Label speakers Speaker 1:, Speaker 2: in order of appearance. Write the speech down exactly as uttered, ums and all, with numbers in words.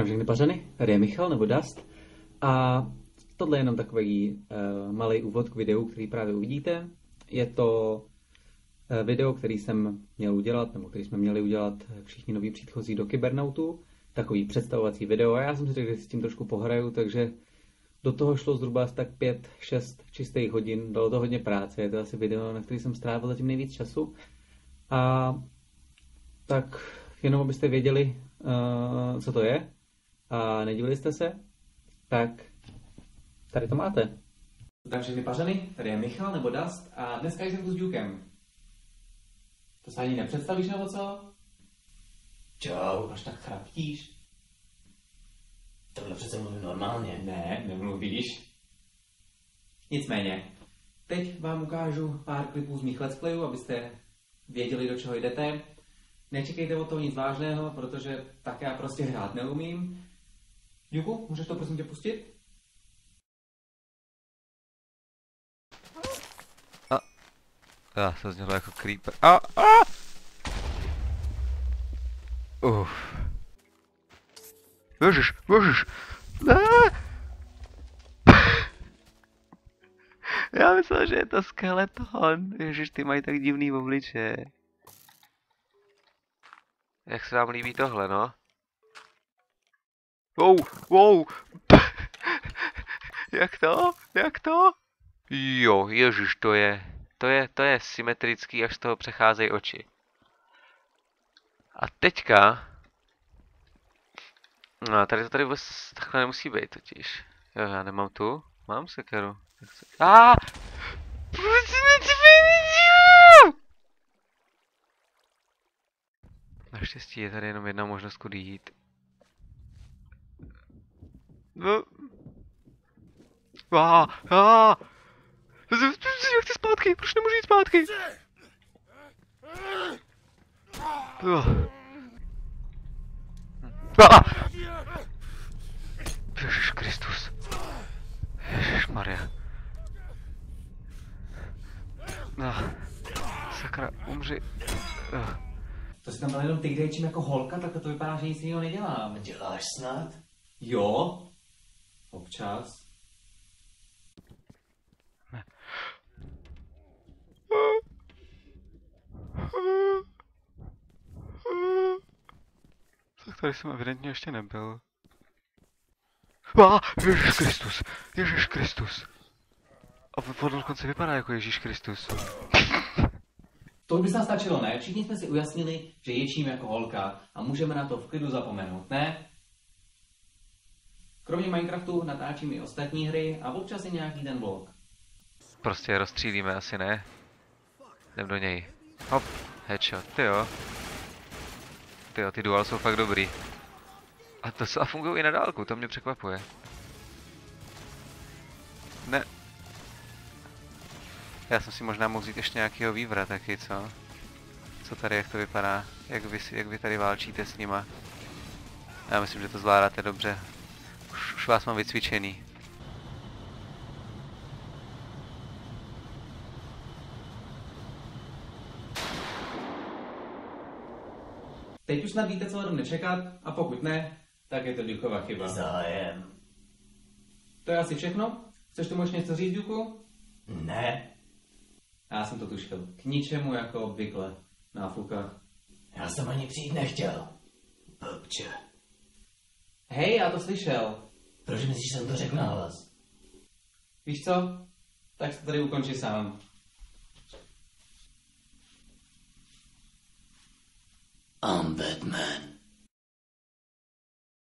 Speaker 1: Zdravím všechny pařany, tady je Michal nebo Dust a tohle je jenom takový uh, malý úvod k videu, který právě uvidíte. Je to uh, video, který jsem měl udělat, nebo který jsme měli udělat všichni noví příchozí do Kybernautu. Takový představovací video a já jsem si řekl, že si s tím trošku pohraju, takže do toho šlo zhruba asi tak pět šest čistých hodin, dalo to hodně práce, je to asi video, na který jsem strávil zatím nejvíc času. A tak jenom abyste věděli, uh, co to je a nedivili jste se, tak tady to máte. Zdravím všechny pařany, tady je Michal nebo Dust a dneska jsem tu s Dukem. To se ani nepředstavíš nebo co?
Speaker 2: Čau.
Speaker 1: Až tak chraptíš?
Speaker 2: Tohle přece mluvím normálně.
Speaker 1: Ne, nemluvíš. Nicméně, teď vám ukážu pár klipů z mých let's playů, abyste věděli, do čeho jdete. Nečekejte od toho nic vážného, protože tak já prostě hrát neumím. Juku, můžeš to prosím tě pustit?
Speaker 3: A. Já to znělo jako creeper. A, a! Uf. Ježiš, ježiš. Ne! Já myslel, že je to skeleton. Ježiš, ty mají tak divný obličeje. Jak se vám líbí tohle, no? Wow, wow! Jak to? Jak to? Jo, ježiš, to je... To je, to je symetrický, až z toho přecházejí oči. A teďka... No, tady to tady vůbec takhle nemusí být totiž. Jo, já nemám tu. Mám sekeru. A! Naštěstí je tady jenom jedna možnost, kudy jít. No. A, a. Já chci zpátky, proč nemůžu jít zpátky? A. Ježiš Kristus. Ježišmarja. No. Sakra, umři. Uh.
Speaker 1: To si tam dal jenom ty, kde ječím jako holka, tak to vypadá, že nic jiného nedělám.
Speaker 2: Děláš snad?
Speaker 1: Jo. Občas.
Speaker 3: Ne. Tak tady jsem evidentně ještě nebyl. Ah, Ježíš Kristus, Ježíš Kristus. A on dokonce vypadá jako Ježíš Kristus.
Speaker 1: To by se nám stačilo, ne? Všichni jsme si ujasnili, že ječím jako holka a můžeme na to v klidu zapomenout, ne? Kromě Minecraftu natáčím i ostatní hry a občas i nějaký ten vlog.
Speaker 3: Prostě je rozstřílíme asi, ne? Jdem do něj. Hop, headshot, tyjo. Tyjo, ty dual jsou fakt dobrý. A to se a fungují i na dálku, to mě překvapuje. Ne. Já jsem si možná mohl vzít ještě nějakýho vývra taky, co? Co tady, jak to vypadá? Jak vy, jak vy tady válčíte s nima? Já myslím, že to zvládáte dobře. Už, už vás mám vycvičený.
Speaker 1: Teď už snad víte, co jdem nečekat a pokud ne, tak je to Dukova chyba.
Speaker 2: Zájem.
Speaker 1: To je asi všechno? Chceš tomu ještě něco říct, Duku?
Speaker 2: Ne.
Speaker 1: Já jsem to tušil. K ničemu jako obvykle. Náfuka.
Speaker 2: Já jsem ani přijít nechtěl. Blbče.
Speaker 1: Hej, já to slyšel.
Speaker 2: Proč myslíš, že jsem to řekl nahlas?
Speaker 1: Víš co? Tak se tady ukončí sám.
Speaker 2: I'm Batman.